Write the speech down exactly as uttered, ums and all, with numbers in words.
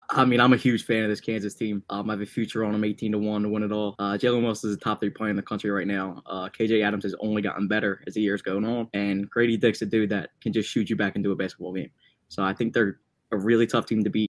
I mean, I'm a huge fan of this Kansas team. Um, I have a future on them, eighteen to one to win it all. Uh, Jalen Wilson is the top three player in the country right now. Uh, K J Adams has only gotten better as the years going on, and Grady Dick's a dude that can just shoot you back into a basketball game. So I think they're a really tough team to beat.